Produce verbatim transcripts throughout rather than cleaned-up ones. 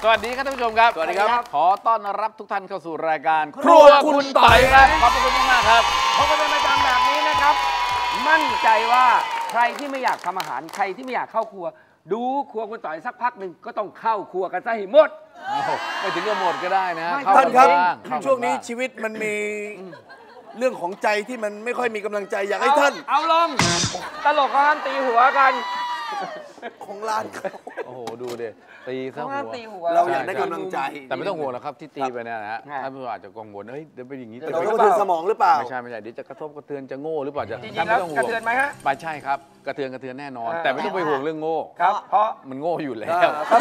สวัสดีครับท่านผู้ชมครับสวัสดีครับขอต้อนรับทุกท่านเข้าสู่รายการครัวคุณต่อยครับขอบคุณมากครับพบกันเป็นประจำแบบนี้นะครับมั่นใจว่าใครที่ไม่อยากทำอาหารใครที่ไม่อยากเข้าครัวดูครัวคุณต่อยสักพักหนึ่งก็ต้องเข้าครัวกันซะให้หมดไม่ถึงกับหมดก็ได้นะท่านครับช่วงนี้ชีวิตมันมีเรื่องของใจที่มันไม่ค่อยมีกำลังใจอยากให้ท่านเอาลงตลกเขาห้ามตีหัวกันของร้านเขาโอ้โหดูดิตีซะหัวเราอยากได้กำลังใจแต่ไม่ต้องห่วงหรอกครับที่ตีไปเนี่ยนะฮะท่านผู้ชมอาจจะกังวลเฮ้ยเดี๋ยวเป็นอย่างนี้เราต้องกระเทือนสมองหรือเปล่าไม่ใช่ไม่ใช่เดี๋ยวจะกระทบกระเทือนจะโง่หรือเปล่าจะท่านไม่ต้องห่วงกระเทือนไหมฮะไม่ใช่ครับกระเทือนกระเทือนแน่นอนแต่ไม่ต้องไปห่วงเรื่องโง่ครับเพราะมันโง่อยู่แล้ว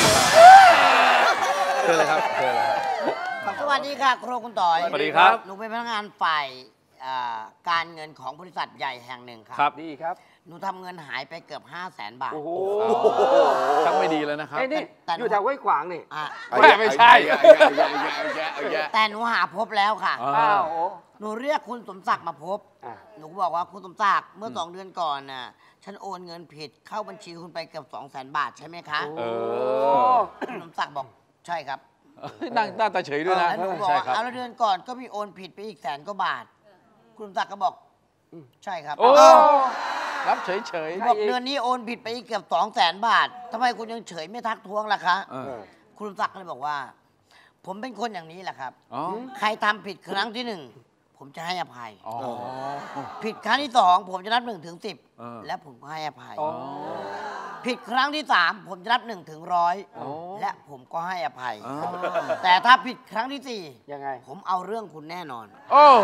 เชิญเลยครับเชิญเลยสวัสดีค่ะครัวคุณต่อยสวัสดีครับหนูเป็นพนักงานฝ่ายการเงินของบริษัทใหญ่แห่งหนึ่งครับครับดีครับหนูทำเงินหายไปเกือบห้าแสนบาทโอ้โหทั้งไม่ดีแล้วนะครับนี่อยู่แถวห้วยขวางนี่ไม่ใช่แต่หนูหาพบแล้วค่ะอ้าวหนูเรียกคุณสมศักดิ์มาพบหนูบอกว่าคุณสมศักดิ์เมื่อสองเดือนก่อนน่ะฉันโอนเงินผิดเข้าบัญชีคุณไปเกือบสองแสนบาทใช่ไหมคะเออคุณสมศักดิ์บอกใช่ครับนั่งหน้าตาเฉยด้วยนะแล้วหนูบอกเอาแล้วเดือนก่อนก็มีโอนผิดไปอีกแสนกว่าบาทคุณสมศักดิ์ก็บอกใช่ครับรับเฉยๆบอกเดือนนี้โอนผิดไปอีกเกือบสองแสนบาททำไมคุณยังเฉยไม่ทักท้วงล่ะคะคุณศักดิ์เลยบอกว่าผมเป็นคนอย่างนี้แหละครับใครทำผิดครั้งที่หนึ่งผมจะให้อภัยผิดครั้งที่สองผมจะนับหนึ่งถึงสิบและผมก็ให้อภัยผิดครั้งที่สามผมจะนับหนึ่งถึงร้อยและผมก็ให้อภัยแต่ถ้าผิดครั้งที่สี่ยังไงผมเอาเรื่องคุณแน่นอนโอ้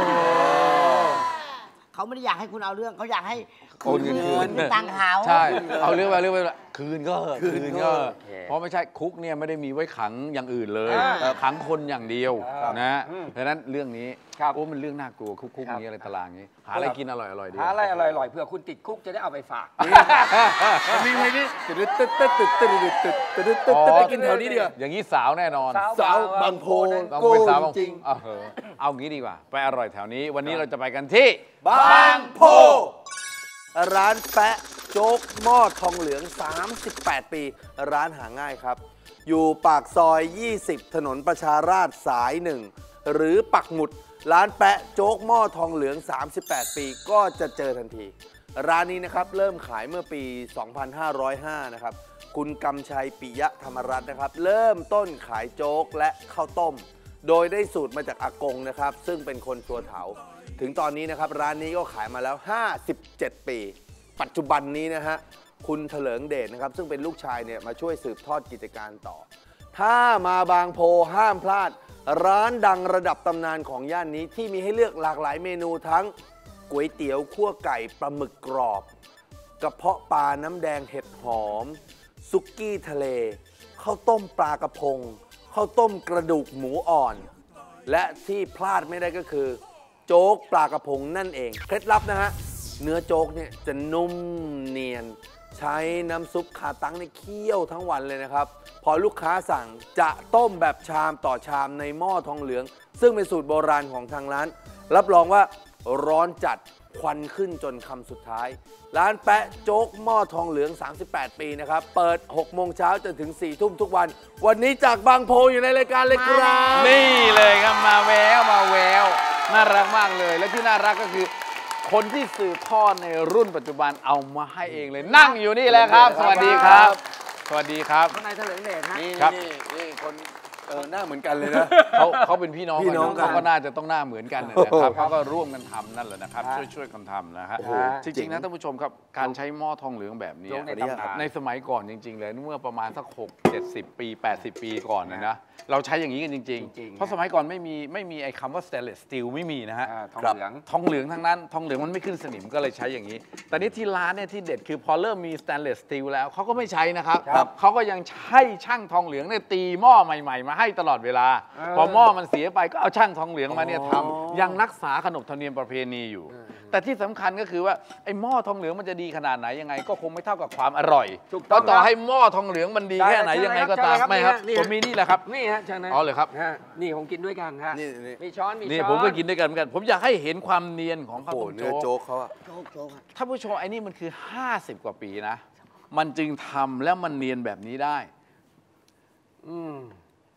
เขาไม่ได้อยากให้คุณเอาเรื่องเขาอยากให้คืนคืนตังค์เขาใช่เอาเรื่องไปเรื่องไปคืนก็คืนก็เพราะไม่ใช่คุกเนี่ยไม่ได้มีไว้ขังอย่างอื่นเลยขังคนอย่างเดียวนะเพราะฉะนั้นเรื่องนี้โอ้มันเรื่องน่ากลัวคุกๆนี้อะไรตารางนี้หาอะไรกินอร่อยๆดีหาอะไรอร่อยๆเผื่อคุณติดคุกจะได้เอาไปฝากมีเพลงนี้ตึ๊ดตึ๊ดตึ๊ดตึ๊ดตึ๊ดตึ๊ดตึ๊ดตึ๊ดตึ๊ดไปกินแถวนี้ดีกว่าอย่างนี้สาวแน่นอนสาวบางโพต้องเป็นสาวจริงเอางี้ดีกว่าไปอร่อยแถวนี้วันนี้เราจะไปกันที่บางโพร้านแปะโจ๊กหม้อทองเหลืองสามสิบแปดปีร้านหาง่ายครับอยู่ปากซอยยี่สิบถนนประชาราษฎร์สายหนึ่งหรือปักหมุดร้านแปะโจ๊กหม้อทองเหลืองสามสิบแปดปีก็จะเจอทันทีร้านนี้นะครับเริ่มขายเมื่อปีสองพันห้าร้อยห้านะครับคุณกำชัยปิยะธรรมรัตน์นะครับเริ่มต้นขายโจ๊กและข้าวต้มโดยได้สูตรมาจากอากงนะครับซึ่งเป็นคนชัวเถาถึงตอนนี้นะครับร้านนี้ก็ขายมาแล้วห้าสิบเจ็ดปีปัจจุบันนี้นะฮะคุณเถลิงเดชนะครับซึ่งเป็นลูกชายเนี่ยมาช่วยสืบทอดกิจการต่อถ้ามาบางโพห้ามพลาดร้านดังระดับตำนานของย่านนี้ที่มีให้เลือกหลากหลายเมนูทั้งก๋วยเตี๋ยวคั่วไก่ปลาหมึกกรอบกระเพาะปลาน้ำแดงเห็ดหอมซุกี้ทะเลข้าวต้มปลากระพงข้าวต้มกระดูกหมูอ่อนและที่พลาดไม่ได้ก็คือโจ๊กปลากระพงนั่นเองเคล็ดลับนะฮะเนื้อโจ๊กเนี่ยจะนุ่มเนียนใช้น้ำซุปคาตังในเคี่ยวทั้งวันเลยนะครับพอลูกค้าสั่งจะต้มแบบชามต่อชามในหม้อทองเหลืองซึ่งเป็นสูตรโบราณของทางร้านรับรองว่าร้อนจัดควันขึ้นจนคำสุดท้ายร้านแปะโจ๊กหม้อทองเหลืองสามสิบแปดปีนะครับเปิดหกโมงเช้าจนถึงสี่ทุ่มทุกวันวันนี้จากบางโพอยู่ในรายการเลยครับนี่เลยครับมาแววมาแววน่ารักมากเลยและที่น่ารักก็คือคนที่สืบทอดในรุ่นปัจจุบันเอามาให้เองเลยนั่งอยู่นี่แหละครับสวัสดีครับสวัสดีครับนายเถลิงเดชฮะนี่นี่คนเออหน้าเหมือนกันเลยนะเขาเขาเป็นพี่น้องกันเขาก็น่าจะต้องหน้าเหมือนกันนะครับเขาก็ร่วมกันทำนั่นแหละนะครับช่วยช่วยกันทำนะฮะจริงๆนะท่านผู้ชมครับการใช้หม้อทองเหลืองแบบนี้ในสมัยก่อนจริงๆเลยเมื่อประมาณสักหกเจ็ดสิบปีแปดสิบปีก่อนนะนะเราใช้อย่างนี้กันจริงๆเพราะสมัยก่อนไม่มีไม่มีไอ้คำว่า stainless steel ไม่มีนะฮะทองเหลืองทองเหลืองทั้งนั้นทองเหลืองมันไม่ขึ้นสนิมก็เลยใช้อย่างนี้แต่นี้ที่ร้านเนี่ยที่เด็ดคือพอเริ่มมี stainless steel แล้วเขาก็ไม่ใช้นะครับเขาก็ยังใช้ช่างทองเหลืองเนี่ยตีหม้อใหม่ๆมาให้ตลอดเวลาพอหม้อมันเสียไปก็เอาช่างทองเหลืองมาเนี่ยทำยังรักษาขนบธรรมเนียมประเพณีอยู่แต่ที่สำคัญก็คือว่าไอ้หม้อทองเหลืองมันจะดีขนาดไหนยังไงก็คงไม่เท่ากับความอร่อยก็ต่อให้หม้อทองเหลืองมันดีแค่ไหนยังไงก็ตามไม่ครับผมมีนี่แหละครับนี่ฮะใช่ไหมอ๋อเลยครับนี่ผมกินด้วยกันฮะมีช้อนมีช้อนนี่ผมก็กินด้วยกันเหมือนกันผมอยากให้เห็นความเนียนของข้าวต้มโจ๊กโจ๊กเขาอะท่านผู้ชมไอ้นี่มันคือห้าสิบกว่าปีนะมันจึงทำแล้วมันเนียนแบบนี้ได้อืม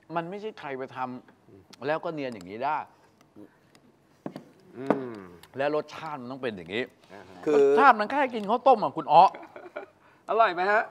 มันไม่ใช่ใครไปทำแล้วก็เนียนอย่างนี้ได้อืมแล้วรสชาติมันต้องเป็นอย่างนี้คืรอสชาติมันแค่กินข้าวต้มอ่ะคุณอ๋ออร่อยไหมฮะ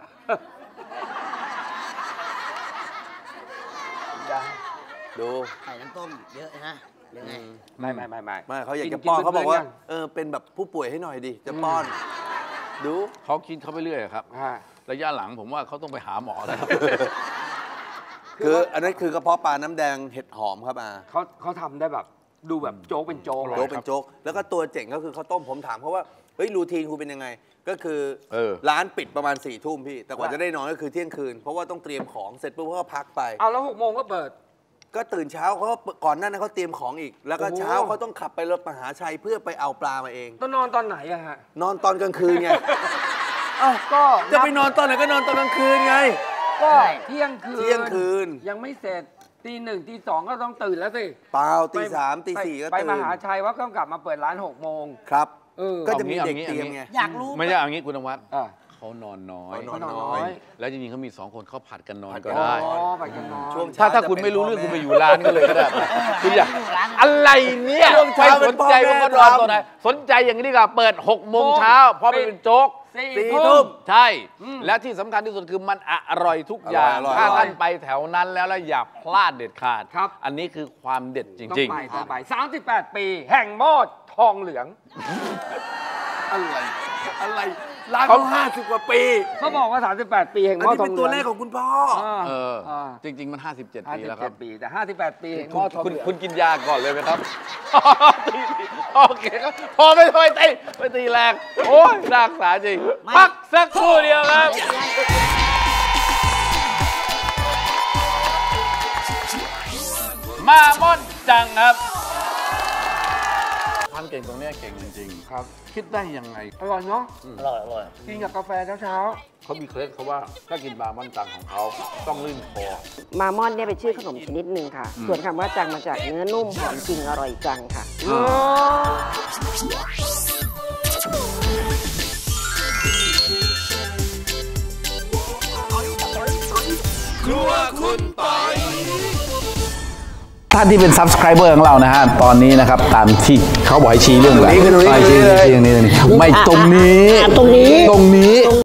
ดูใส่น้ำต้มเยอะนะหรือไงไม่ไม่ไม่ไม่ไม่เขาอยากจะกินป้อนกินเขาบอกว่าเพื่อนๆเออเป็นแบบผู้ป่วยให้หน่อยดิจะป้อน ดูเขากินเข้าไปเรื่อยครับฮะระยะหลังผมว่าเขาต้องไปหาหมอแล้วครับคืออันนั้นคือกระเพาะปลาน้ำแดงเห็ดหอมครับอาเขาเขาทำได้แบบดูแบบโจ๊กเป็นโจ๊กเลยโจ๊กเป็นโจ๊กแล้วก็ตัวเจ๋งก็คือข้าวต้มผมถามเขาว่าเฮ้ยรูทีนคุณเป็นยังไง ก็คือเออร้านปิดประมาณสี่ทุ่มพี่ แต่กว่าจะได้นอนก็คือเที่ยงคืน เพราะว่าต้องเตรียมของเสร็จปุ๊บเขาก็พักไปเอาแล้วหกโมงก็เปิดก็ตื่นเช้าเขาก็ก่อนหน้านั้นเขาเตรียมของอีก แล้วก็โอ้โหเช้าเขาต้องขับไปรถมหาชัยเพื่อไปเอาปลามาเองต้องนอนตอนไหนอะฮะนอนตอนกลางคืนไง เอ้าก็จะไปนอนตอนไหนก็นอนตอนกลางคืนไงก็เที่ยงคืนเที่ยงคืนยังไม่เสร็จตีหนึ่งตีสองก็ต้องตื่นแล้วสิเปล่าตีไปสามตีสี่ก็ไปตื่นมหาชัยว่าต้องกลับมาเปิดร้านหกโมงครับเออก็จะมีเด็กเอางี้เตรียมเอางี้ไงอยากรู้ไม่ใช่เอางี้คุณนวัดอ่ะเขานอนน้อยเขานอนนอนน้น้ออย ยแล้วจริงๆเขามีสองคนเขาผัดกันนอนผัดกัก็นได้อ๋อไปกันนอนช่วงถ้าเช้ถ้าคุณไม่รู้เรื่องคุณไปอยู่ร้านก็เลยก็ได้คุณอยากอยู่ร้านอะไรเนี่ยช่วงใครเช้าสนใจเป็นว่าพ่อเขานอนแม่ตอนไหนสนใจอย่างนี้ดีกว่าเปิดหกโมงเช้าเพราะมันเป็นโจ๊กสี่สี่ทุ่ทุ่มมใช่อืมและที่สำคัญที่สุดคือมันอร่อยทุกอย่างอร่อยอร่อยถ้าอร่อยท่านไปแถวนั้นแล้วแล้วอย่าพลาดเด็ดขาดครับอันนี้คือความเด็ดจต้องริงไปต้องไปสามสิบแปดปี แห่งหม้อทองเหลืองอะไรอะไรร้านเขาห้าสิบกว่าปีเขาบอกว่า สามสิบแปด ปีแห่งอัหนม้อนี้ทอเป็งนเหลืตัวองเลขของคุณพ่ออ่าๆ เอออ่าจริง ๆ มัน ห้าสิบเจ็ดห้าปีสิบแล้วคเจ็รับดปีแต่ห้าสิบแปดปีแห่งหคุม้อณทองคุณเหลืองคุณกินยาก่อนเลยไหมครับ โอเคครับพอไม่ไม่ตีไม่ตีแรงโอ้ยรักษาจริงไม่พักสักครู่เดียวครับ มาม่อนจังครับความเก่งตรงเนี้ยเก่งจริงๆครับคิดได้ยังไงอร่อยเนาะอร่อยอร่อยกินกับกาแฟเช้าเขามีเคล็ดเขาว่าถ้ากินบาร์ม่อนจังของเขาต้องลื่นคอมามอนเนี่ยเป็นชื่อขนมชนิดหนึ่งค่ะ ส่วนคำว่าจังมาจากเนื้อนุ่มหอมจริงอร่อยจังค่ะๆอ๋อท่านที่เป็น subscriber ของเรานะฮะ ตอนนี้นะครับ ตามที่เขาบอกให้ชี้เรื่องอะไรตรงนี้คือตรงนี้ชี้ชี้ชี้ตรงนี้ตรงนี้ไม่ตรงนี้อ่ะตรงนี้ตรงนี้